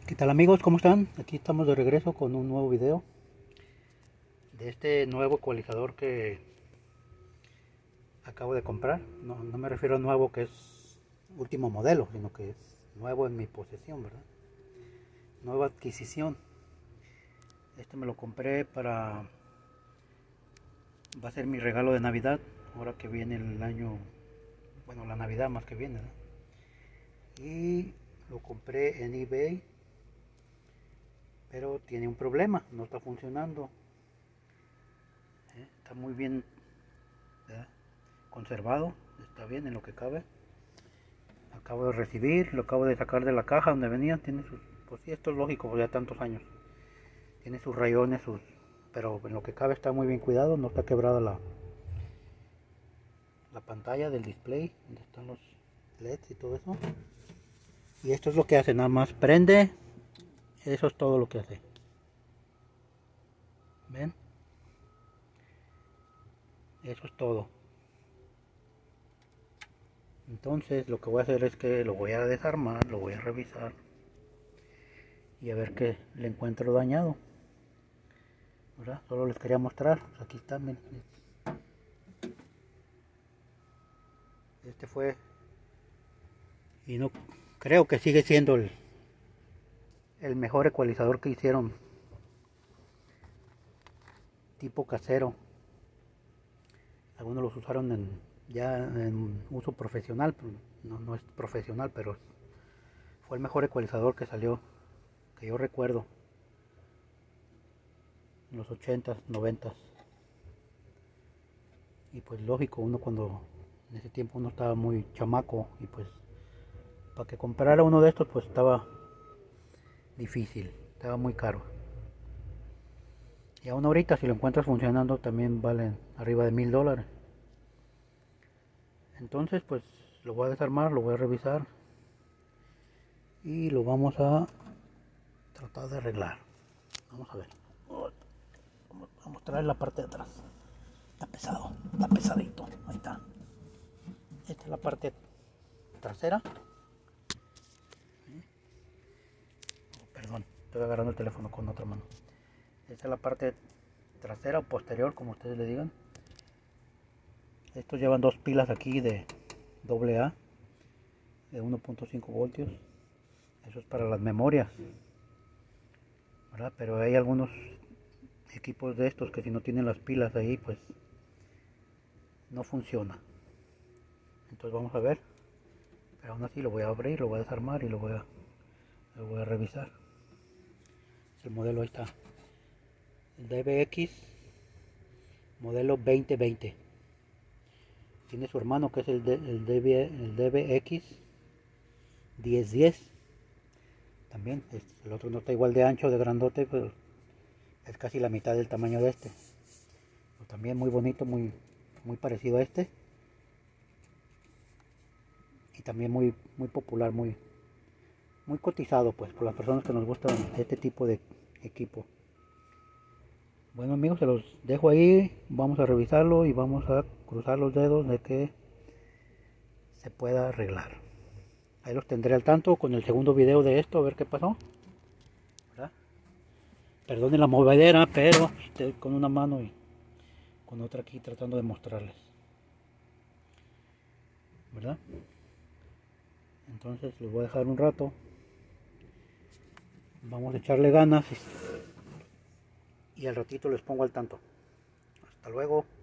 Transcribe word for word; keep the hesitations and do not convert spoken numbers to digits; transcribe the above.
¿Qué tal amigos? ¿Cómo están? Aquí estamos de regreso con un nuevo video de este nuevo ecualizador que acabo de comprar. No, no me refiero a nuevo que es último modelo, sino que es nuevo en mi posesión, ¿verdad? Nueva adquisición. Este me lo compré para... va a ser mi regalo de Navidad, ahora que viene el año, bueno, la Navidad más que viene, ¿no? Y lo compré en eBay, pero tiene un problema, no está funcionando. ¿Eh? Está muy bien, ¿verdad?, conservado, está bien en lo que cabe. Acabo de recibir, lo acabo de sacar de la caja donde venía. Tiene sus, pues sí, esto es lógico, ya tantos años. Tiene sus rayones, sus, pero en lo que cabe está muy bien cuidado, no está quebrada la, la pantalla del display, donde están los L E Ds y todo eso. Y esto es lo que hace, nada más prende, eso es todo lo que hace. ¿Ven? Eso es todo. Entonces lo que voy a hacer es que lo voy a desarmar, lo voy a revisar y a ver qué le encuentro dañado, ¿verdad? Solo les quería mostrar. Aquí está, miren. Este fue, y no creo que sigue siendo el, el mejor ecualizador que hicieron, tipo casero. Algunos los usaron en, ya en uso profesional, no, no es profesional, pero fue el mejor ecualizador que salió, que yo recuerdo, en los ochentas, noventas. Y pues lógico, uno cuando en ese tiempo uno estaba muy chamaco y pues para que comprara uno de estos pues estaba difícil, estaba muy caro. Y aún ahorita si lo encuentras funcionando también valen arriba de mil dólares. Entonces pues lo voy a desarmar, lo voy a revisar y lo vamos a tratar de arreglar. Vamos a ver. Vamos a mostrar la parte de atrás. Está pesado, está pesadito. Ahí está. Esta es la parte trasera. Perdón, estoy agarrando el teléfono con otra mano. Esta es la parte trasera o posterior, como ustedes le digan. Estos llevan dos pilas aquí de doble A de uno punto cinco voltios. Eso es para las memorias, ¿verdad? Pero hay algunos equipos de estos que si no tienen las pilas ahí pues no funciona. Entonces vamos a ver, pero aún así lo voy a abrir, lo voy a desarmar y lo voy a, lo voy a revisar. El modelo ahí está, el D B X modelo veinte veinte. Tiene su hermano que es el, D, el, D B, el D B X diez diez. También el otro no está igual de ancho, de grandote, pero es casi la mitad del tamaño de este. Pero también muy bonito, muy, muy parecido a este. Y también muy, muy popular, muy, muy cotizado pues por las personas que nos gustan este tipo de equipo. Bueno amigos, se los dejo ahí, vamos a revisarlo y vamos a cruzar los dedos de que se pueda arreglar. Ahí los tendré al tanto con el segundo video de esto, a ver qué pasó, ¿verdad? Perdonen la movedera, pero estoy con una mano y con otra aquí tratando de mostrarles, ¿verdad? Entonces los voy a dejar un rato, vamos a echarle ganas y, y al ratito les pongo al tanto. Hasta luego.